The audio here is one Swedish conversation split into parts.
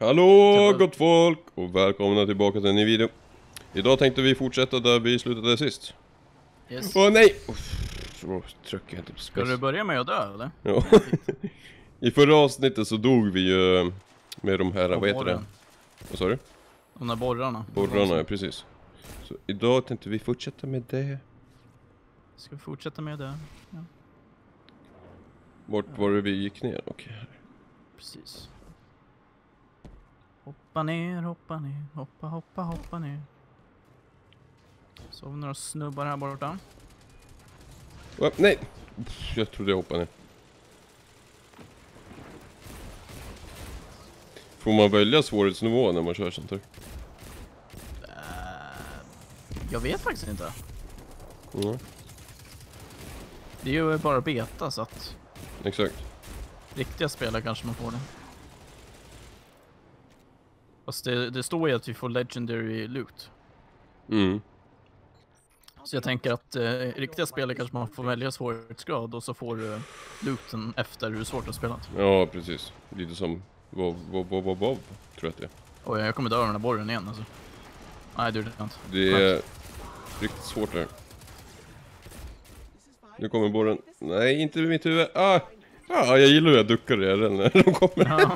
Hallå gott folk och välkomna tillbaka till en ny video. Idag tänkte vi fortsätta där vi slutade sist. Yes. Åh nej! Så trycker jag inte på space. Ska du börja med att dö eller? Ja. I förra avsnittet så dog vi ju med de här, vad heter det? Vad sa du? De där borrarna. Borrarna, ja, precis. Så idag tänkte vi fortsätta med det. Ska vi fortsätta med det? Ja. Vart var det vi gick ner? Okej. Precis. Hoppa ner, hoppa ner. Så har vi några snubbar här borta. Nej! Jag trodde jag hoppade ner. Får man välja svårighetsnivå när man kör sånt här? Jag vet faktiskt inte. Mm. Det är ju bara beta så att Exakt. riktiga spelare kanske man får det. Fast det står ju att vi får legendary loot. Mm. Så jag tänker att riktiga spelare kanske man får välja svårighetsgrad och så får du looten efter hur svårt du har spelat. Ja, precis. Lite som vad tror jag att det är. Och jag kommer dö av den här borren igen alltså. Nej, det är det inte. Det är riktigt svårt där. Nu kommer borren. Nej, inte vid mitt huvud. Jag gillar hur jag duckar redan när de kommer. Ja.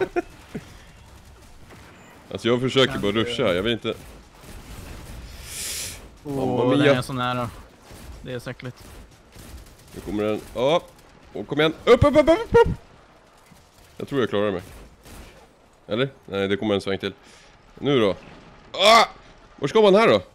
Alltså jag försöker bara ruscha, jag vill inte. Det är så nära. Det är säkert. Nu kommer den. Ja. Och kom igen. Upp. Jag tror jag klarar mig. Eller? Nej, det kommer en sväng till. Nu då. Var ska man här då?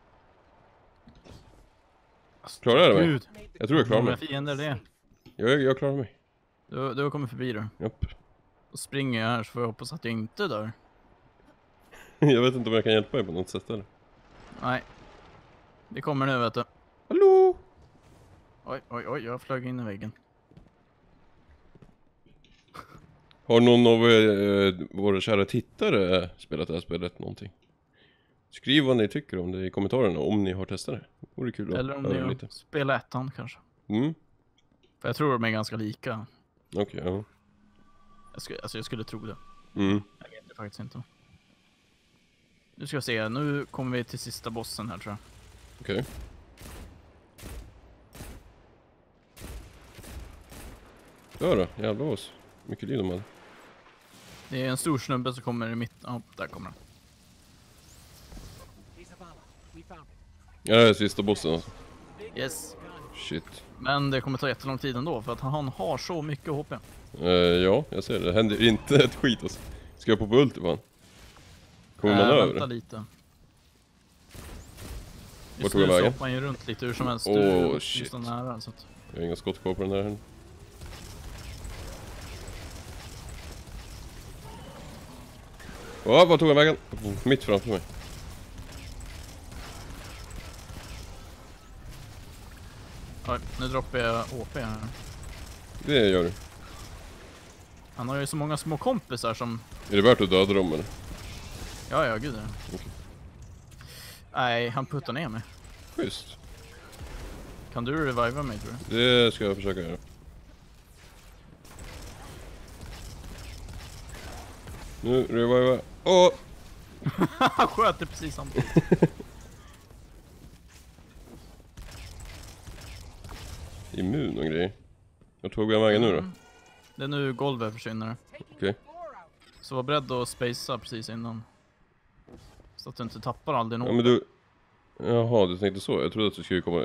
Klarar jag mig? Jag tror jag klarar mig. Fiender det. Jag klarar mig. Du har kommit förbi då. Japp. Och springer jag här så får jag hoppas att jag inte dör. Jag vet inte om jag kan hjälpa dig på något sätt eller. Nej. Det kommer nu vet du. Hallå? Oj, jag flög in i väggen. Har någon av våra kära tittare spelat det här spelet någonting? Skriv vad ni tycker om det i kommentarerna om ni har testat det. Det vore kul att eller om höra ni lite. spelar ettan kanske. Mm. För jag tror de är ganska lika. Okej, ja. Jag skulle tro det. Mm. Jag vet det faktiskt inte. Nu ska vi se, nu kommer vi till sista bossen här tror jag. Okej. Ja då, jävlar oss. Mycket liv de hade. Det är en stor snubbe som kommer i mitt... Ja, där kommer han. Ja, det är sista bossen alltså. Yes. Shit. Men det kommer ta jättelång tid ändå för att han har så mycket HP. Ja, jag ser det. Det händer inte ett skit alltså. Ska jag på ult fan? Kommer man över? Vänta lite. Vart tog jag vägen? Så man ju runt lite hur som helst. Åh, du shit. så nära, så att... Jag har inga skott kvar på den där här. Vad tog jag vägen? Mitt framför mig. Oj, nu droppar jag HP här. Det gör du. Han har ju så många små kompisar som... Är det värt att döda dem eller? Ja, gud ja. Okej. Nej, han puttar ner mig. Schysst. Kan du reviva mig tror du? Det ska jag försöka göra. Nu reviva. Han sköt det precis samtidigt. Immun och grejer. Jag tog jag vägen nu då? Det är nu golvet försvinner. Okej. Så var beredd att spacea precis innan. Så att du inte tappar aldrig något. Ja men du... Jaha, du tänkte så. Jag trodde att du skulle komma...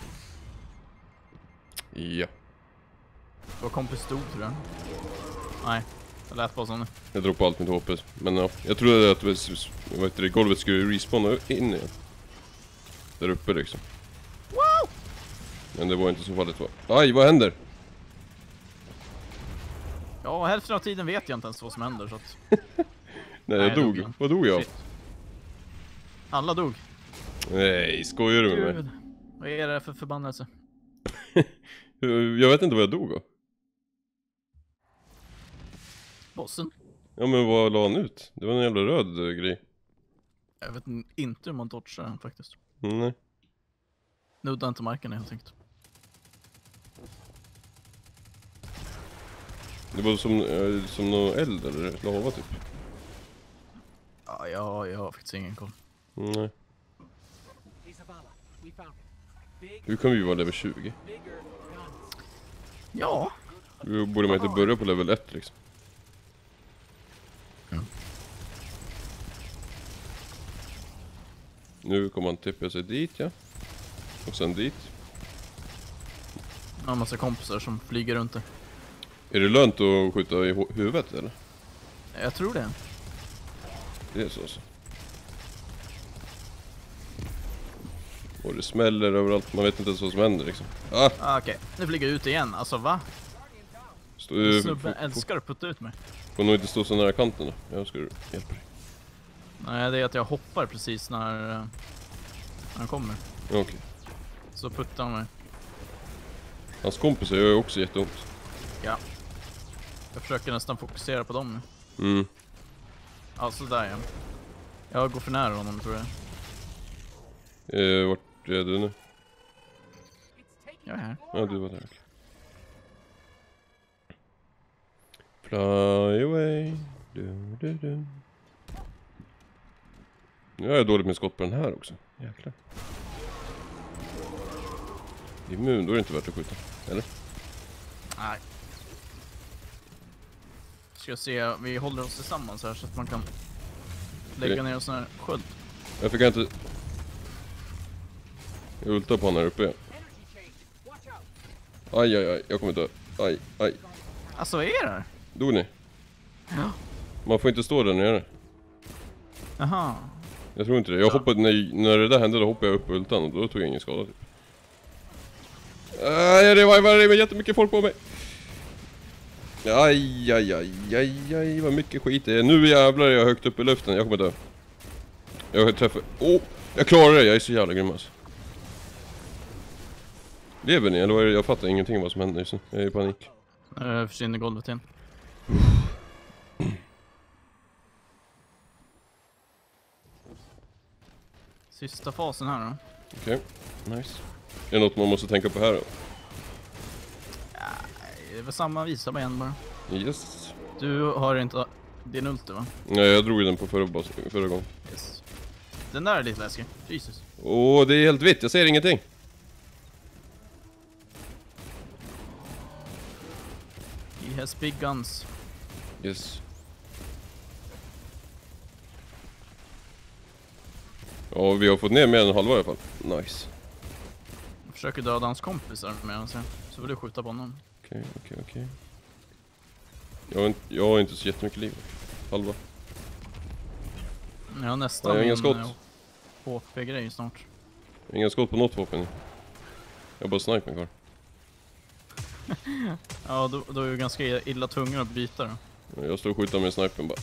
Ja. Vad kompis stod tror jag. Nej, jag lät bara som nu. Jag droppade allt mitt HP. Men ja, jag trodde att golvet skulle respawna in igen. Där uppe liksom. Wow! Men det var inte så fallet va? Aj, vad händer? Ja, hälften av tiden vet jag inte ens vad som händer så att... Nej, jag dog. dog. Vad dog jag av? Shit. Alla dog. Nej, skojar du med mig? Gud. Vad är det för förbannelse? Jag vet inte vad jag dog av. Bossen? Ja men vad la han ut? Det var en jävla röd grej. Jag vet inte hur man dodgar den faktiskt. Nej. Nudda inte marken helt enkelt. Det var som någon eld eller lava typ. jag har faktiskt ingen koll. Nej. Hur kan vi vara level 20? Ja. Då borde man inte börja på level 1 liksom. Nu kommer man tippa sig dit, ja. Och sen dit. Jag har en massa kompisar som flyger runt det. Är det lönt att skjuta i huvudet eller? Jag tror det. Det är så. Och det smäller överallt, man vet inte ens vad som händer liksom. Okej, nu flyger jag ut igen. Alltså va? Snubben älskar att putta ut mig. Får nog inte stå så nära kanten då. Jag ska hjälpa dig. Nej, det är att jag hoppar precis när han kommer. Okej. Så puttar han mig. Hans kompisar gör ju också jätteont. Ja. Jag försöker nästan fokusera på dem nu. Mm. Ja, sådär ja. Jag går för nära honom tror jag. Vart är du nu? Jag är här. Ja, du var där. Okay. Fly away. Du. Nu är jag dåligt med skott på den här också. Jäklar. Immun, då är det inte värt att skjuta. Eller? Nej. Ska se, vi håller oss tillsammans här så att man kan lägga ner en sån här sköld. Jag fick inte... Jag ultar på honom här uppe. Aj, jag kommer dö. Aj. Alltså vad är det? Dog ni? Ja. Man får inte stå där nere. Jaha. Jag tror inte det. Jag hoppade, när det där hände, då hoppade jag upp på ultan och då tog jag ingen skada typ. Jag revivar med jättemycket folk på mig. Aj, vad mycket skit det är. Nu jävlar är jag högt upp i luften, jag kommer dö. Jag träffar... jag klarar det, jag är så jävla grym alltså. Lever ni? Eller vad är det? Jag fattar ingenting vad som händer just nu. Jag är i panik. Försvinner golvet igen. Sista fasen här då. Okej, nice. Är det något man måste tänka på här då? Det är väl samma visa igen bara. Yes. Du har inte din ulti va? Nej, jag drog den på förra gången. Yes. Den där är lite läskig. Jesus. Det är helt vitt, jag ser ingenting. He has big guns. Yes. Ja, vi har fått ner mer än halva i alla fall. Nice. Jag försöker döda hans kompisar med han så vill du skjuta på honom. Okej. Jag har inte så jättemycket liv. Halva. Jag har nästan jag har inga skott. HP-grej snart. Inga skott på något vapen. Jag har bara snipen kvar. Ja, då är du ganska illa tvungen att byta då. Jag står och skjuter med snipen bara.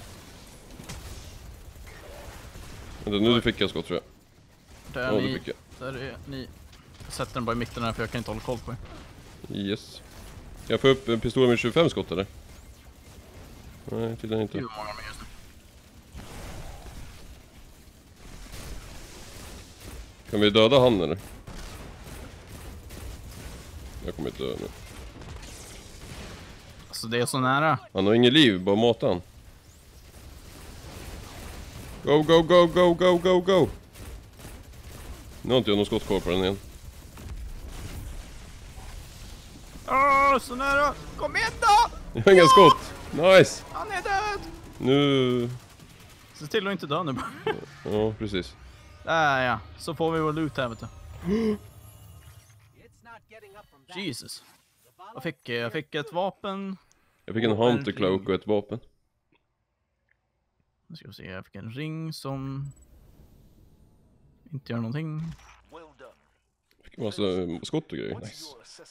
Vänta, nu fick jag skott tror jag. Där, det fick jag. Där är ni. Jag sätter den bara i mitten här för jag kan inte hålla koll på er. Yes. Jag får upp en pistol med 25 skott eller? Nej, tydligen inte. Hur många de är just nu? Kan vi döda han eller? Jag kommer inte dö nu. Alltså det är så nära. Han har ingen liv, bara mata han. Go! Nu har inte jag någon skott kvar på den igen. Så nära! Kom igen då! Jag har inga skott! Nice! Han är död! Nu... Se till att inte dö nu bara. Ja, precis. Där ja, så får vi vår loot här vet du. Jesus. Jag fick ett vapen. Jag fick en hunter cloak och ett vapen. Nu ska vi se, jag fick en ring som inte gör någonting. Fick en massa skott och grejer. Nice.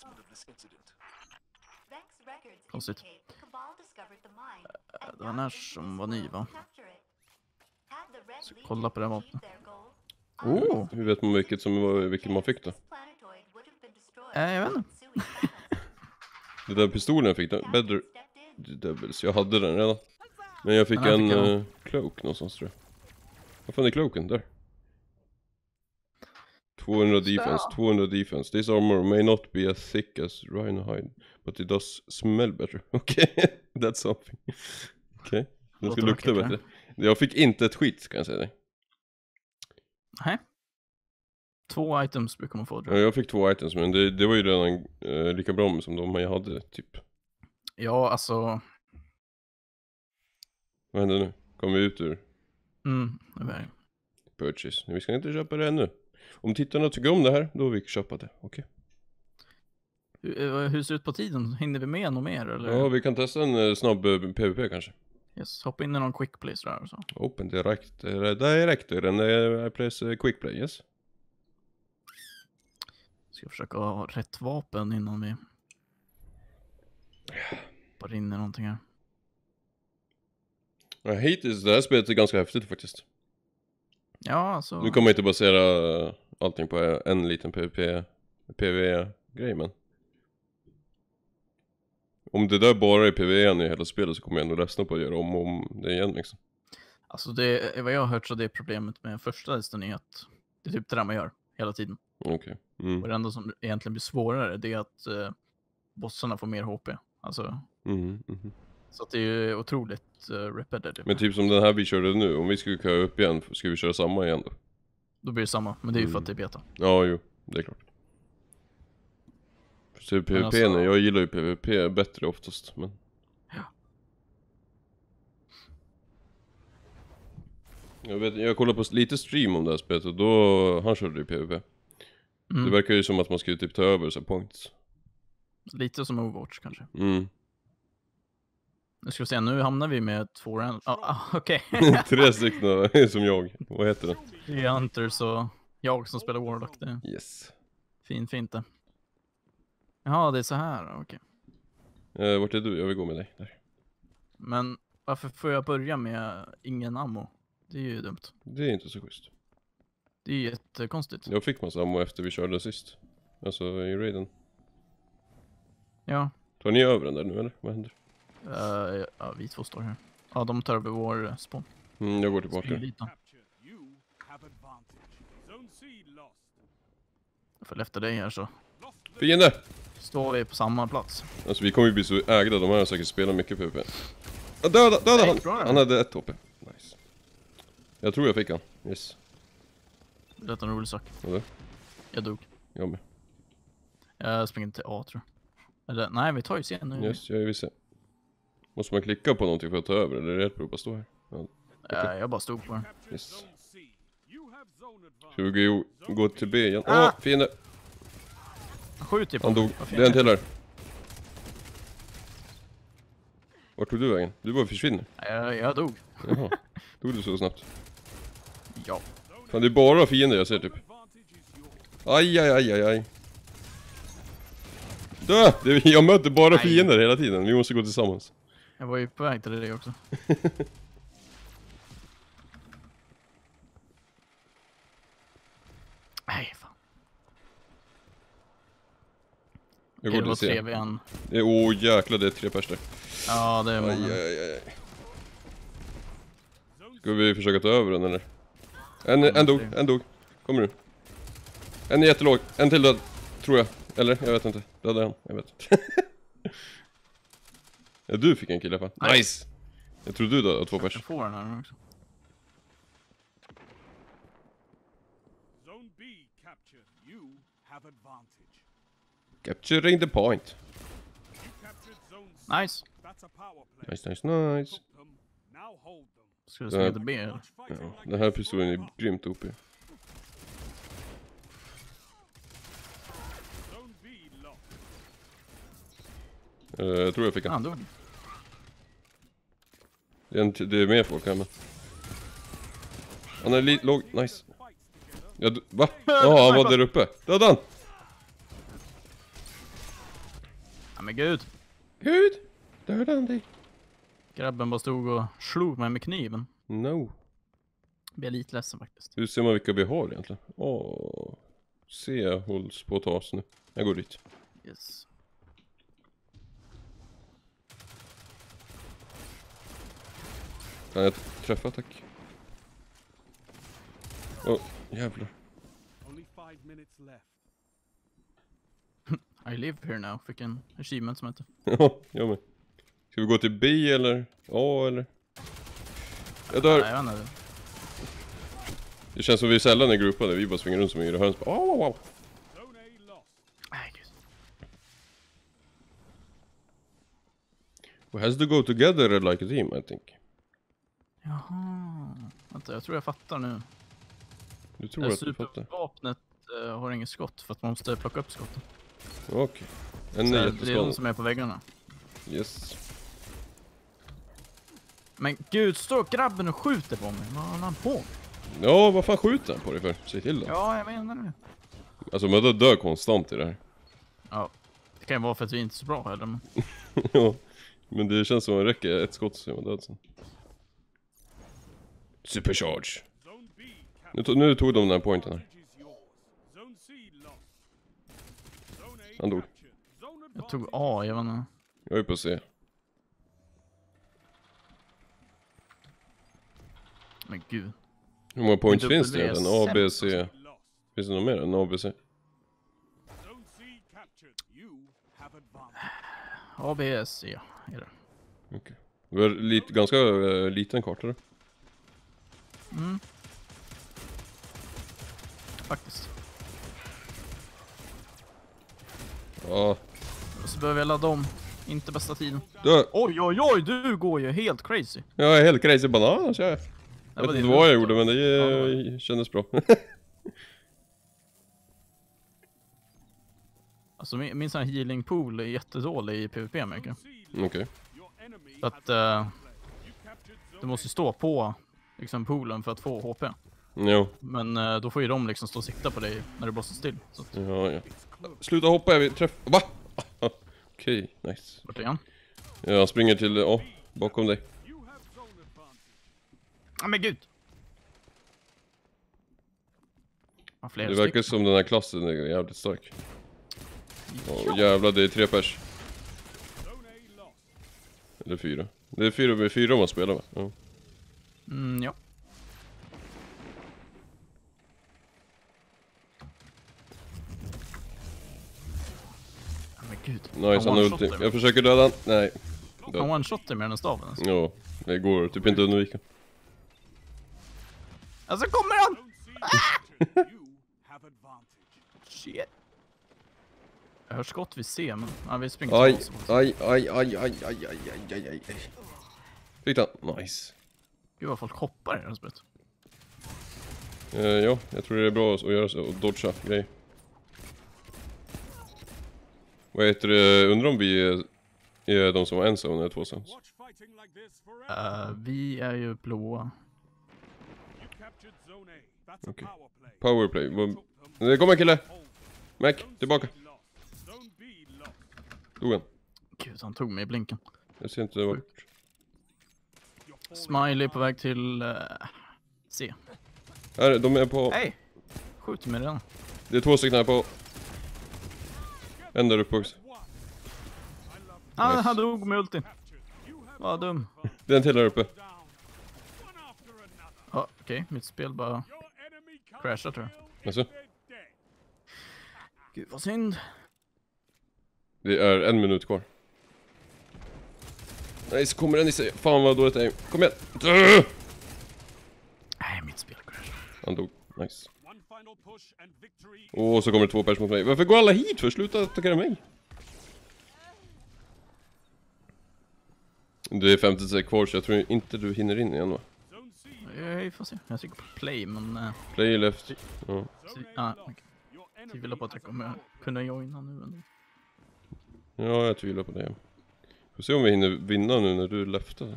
Konstigt. Det var den här som var ny va? Så kolla på det här vapnet. Hur vet man vilket man fick då? Jag vet inte. Det där pistolen jag fick, Better Devils, jag hade den redan. Men jag fick en cloak någonstans tror jag. Vad fan är cloaken? Där. 200 defense. This armor may not be as thick as rhino hide, but it does smell better. Okay, that's something. Okay, den ska lukta bättre. Jag fick inte ett skit, kan jag säga dig. Nej. 2 items brukar man få. Ja, jag fick 2 items, men det var ju redan lika bra som de jag hade, typ. Ja, alltså... Vad händer nu? Kommer vi ut ur det var... purchase? Vi ska inte köpa det ännu. Om tittarna tycker om det här, då vi köpa det. Okej. Hur ser det ut på tiden? Hinner vi med något mer, eller? Ja, vi kan testa en snabb PvP kanske. Yes, hoppa in i någon quick place där och så. Open director and I place quick play, yes. Ska försöka ha rätt vapen innan vi hoppar in i någonting här. Hittills, det här spelet är ganska häftigt faktiskt. Ja, alltså... Nu kan man inte basera allting på en liten PvE-grej, men... Om det där bara är PvE i hela spelet så kommer jag nog ledsna på att göra om det igen liksom. Alltså det, vad jag har hört så det är problemet med första Destiny att det är typ det där man gör hela tiden. Okej. Och det enda som egentligen blir svårare det är att bossarna får mer HP. Alltså, så att det är otroligt repetitive. Men typ som den här vi körde nu, om vi skulle köra upp igen, ska vi köra samma igen då? Då blir det samma, men det är ju för att det är beta. Ja, jo, det är klart. Så PvP, alltså... jag gillar ju PvP bättre oftast, men... Ja. Jag kollar på lite stream om det här spelet och då, han körde ju PvP. Det verkar ju som att man skulle typ ta över så points. Lite som Overwatch kanske. Nu ska vi se, nu hamnar vi med 2 okej. 3 stycken som jag, vad heter det? 3 Hunters och jag som spelar Warlock. Det. Yes. Fint det. Jaha, det är så här, okej. Vart är du? Jag vill gå med dig där. Men varför får jag börja med ingen ammo? Det är ju dumt. Det är inte så schysst. Det är jättekonstigt. Jag fick massa ammo efter vi körde sist. Alltså i raiden. Ja. Tar ni över den där nu eller? Vad händer? Ja, vi 2 står här. Ja, de tar över vår spawn. Jag går tillbaka. Jag följer efter dig här så. Fiende! Står vi på samma plats. Alltså vi kommer ju bli så ägda, de här har säkert spelat mycket PvP. Döda han! Han hade 1 HP. Nice. Jag tror jag fick han. Yes. Det är en rolig sak. Eller? Jag dog. Jag med. Jag springer till A tror jag. Eller nej, vi tar ju C nu. Yes, jag är viss. Måste man klicka på någonting för att ta över? Eller är det rätt på att bara stå här? Ja. Okay. Jag bara stod på den. Yes. Ska vi gå till B igen? Fiende! Skjut typ. Han dog. Det är en till här. Vart tog du vägen? Du bara försvinner. Jag dog. Jaha. Dog du så snabbt? Ja. Fan, det är bara fiender jag ser typ. Aj. Dö! Jag möter bara fiender hela tiden. Vi måste gå tillsammans. Jag var ju på väg till det också. Nej, fan. Jag går till C. Jäklar, det är 3 pers där. Ja, det är många. Aj. Ska vi försöka ta över den eller? En dog. Kommer du? En är jättelåg. En till död, tror jag. Eller? Jag vet inte. Dödade han. Jag vet inte. Ja, du fick en kill i alla fall. Nice! Jag tror du dödade 2 pers. Jag får den här också. Zone B captured. You have advantage. Capturing the point. You captured zone C. Nice. That's a power play. Nice. Took them. Now hold them. Ska du springa till B eller? Ja, den här pistolen är grymt OP. Zone B locked. Jag tror jag fick en. Han dog. Det är mer folk här men. Han är lite låg. Nice. Va? Ja, han var där uppe. Döda han! Ja men gud. Döda han dig. Grabben bara stod och slog mig med kniven. No. Jag blir lite ledsen faktiskt. Hur ser man vilka vi har egentligen? C hålls på att ta oss nu. Jag går dit. Yes. Kan jag träffa, tack? Jävlar. Only 5 minutes left. I live here now. Fick en achievement som heter. Ja, jag med. Ska vi gå till B eller A eller? Jag dör. Nej, jag vet inte. Det känns som vi sällan är gruppade. Vi bara springer runt som i höns. Wow. Zone A lost. Nej, gud. We has to go together like a team, I think. Jaha. Vänta, jag tror jag fattar nu. Du tror att du fattar? Supervapnet har inget skott för att man måste plocka upp skotten. Okej. En Så det är jätteskada. de som är på väggarna. Yes. Men gud, står grabben och skjuter på mig. Vad håller han på? Ja, vad fan skjuter han på dig för? Säg till då. Ja, jag menar det. Alltså man dör konstant i det här. Ja, det kan ju vara för att vi inte är så bra heller. Men... Ja, men det känns som att det räcker ett skott så är man död sen. Supercharge. Zone B Nu tog de den här pointen här. advantage is yours. Zone C lost. Zone A Han dog. captured. Zone Jag tog advantage. A, jag vet inte. Jag är på C. Men gud. Hur många points W, finns det egentligen? A, B, C. Lost. Finns det något mer än A, B, C? Zone C captured. You have advantage. ABS, ja. Är det. Okej. Vi har ganska liten karta då. Mm. Faktiskt. Ja. Och så behöver jag ladda om. Inte bästa tiden. Dö! Oj, oj, oj, du går ju helt crazy. Jag är helt crazy banan. Jag vet inte din vad jag luft gjorde, då. men det Ja, kändes bra. Alltså min sån här healing pool är jättedålig i PvP märker. Okej. Your enemy Så has att you captured du zone måste stå på liksom poolen för att få HP. Jo. Men då får ju de liksom stå och sikta på dig när du bara står still. Så att, Ja. Sluta hoppa, jag vill träffa. Va? Okej, nice. vart är han? Ja, han springer till, bakom dig. You have zone advantage. Ja men gud! Ja, flera Det verkar stycken. som den här klassen är jävligt stark. Jävlar, det är 3 pers. Zone A lost. Eller 4. Det är 4 med 4 om man spelar va? Ja. Ja. Ja, men gud. Nice, han har ulti. Jag försöker döda han. Nej. Han Död. one-shotar med den staven alltså. Ja, det går typ inte att undvika. Alltså kommer han! Zone C captured. You have advantage. Shit. Jag hör skott vid C men vi springer Aj, till oss. aj. Fick den. Nice. Gud vad folk hoppar i det här spelet. Ja, jag tror det är bra att göra så och dodga grejer. Vad heter det? Undrar om vi är de som har en zone eller 2 zones. Watch fighting like this forever. Vi är ju blåa. You captured zone A. That's a Okej. power play. Powerplay. Det kommer en kille. Hold. Mac, Zone tillbaka. C lost. Zone B lost. Dog han. Gud han tog mig i blinken. Jag ser inte vart. You're falling Smiley på väg till C. Här, de är på. Hej! Skjuter mig redan. Det är 2 stycken här på. En där uppe också. one. I love Nice. Han dog med ulti. captured. You have Vad dum. Det är en till där uppe. down. One after another. Ja, okej. Mitt spel bara... Your enemy can't Crashar, tror jag. kill Alltså? if they're dead. Gud vad synd. Det är 1 minut kvar. Nej, så kommer den i sig. Fan vad dåligt det är. Kom igen. Nej, mitt spel crashar. Han dog. Nice. One final push and victory. Och så kommer det 2 pers mot mig. Varför går alla hit för? Sluta attackera mig. Det är 50 kvar så jag tror inte du hinner in igen va? Zone C. Vi får se. Jag trycker på play men... Play left. Ja. Zone ja, A lost. okej. Your Jag enemy tvivlar på att jag has a kommer power kunna joina nu ändå. Ja, jag tvivlar på det. Får se om vi hinner vinna nu när du leftar.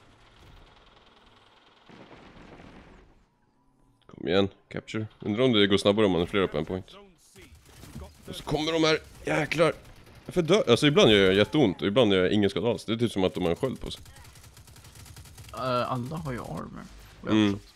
Kom igen, capture. Undrar om det går snabbare om man är flera på en point. Zone C. Got Och så kommer de här, jäklar. Varför dö? Alltså ibland gör jag jätteont och ibland gör jag ingen skada alls. Det är typ som att de har en sköld på sig. Alla har ju armor. vad jag Mm. förstått.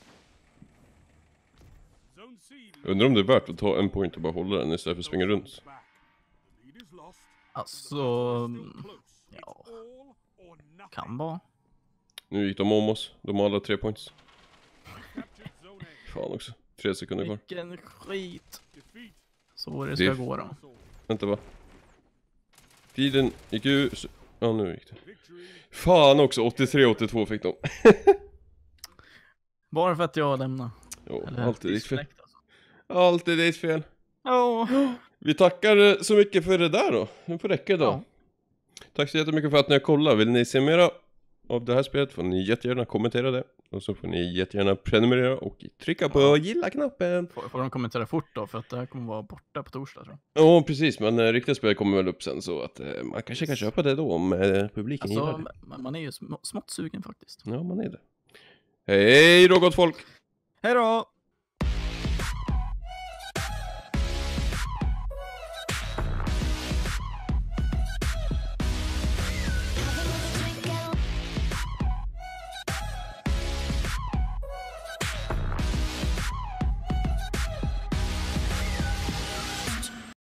Zone C. Undrar om det är värt att ta en point och bara hålla den istället för att springa runt. Back. The lead is lost. Alltså... Still close. It's Ja, all or nothing. kan vara. Nu gick de om oss. De har alla 3 points. Captured zone A. Fan också. 3 sekunder kvar. Vilken skit. Defeat. Så det ska gå då. Vänta va? Tiden gick ju... Ja, nu gick det. Victory. Fan också, 83-82 fick de. Bara för att jag lämnar. Jo, Eller alltid ditt fel. disconnect, alltså. Alltid ditt fel. Ja. Vi tackar så mycket för det där då. Nu får räcka då. Ja. Tack så jättemycket för att ni har kollat. Vill ni se mera av det här spelet får ni jättegärna kommentera det. Och så får ni jättegärna prenumerera och trycka på gilla-knappen. Får de kommentera fort då? För att det här kommer vara borta på torsdag, tror jag. Ja, precis. Men riktiga spel kommer väl upp sen. Så att man kanske kan köpa det då om publiken gillar Alltså, det. man är ju smått sugen faktiskt. Ja, man är det. Hej då gott folk! Hej då!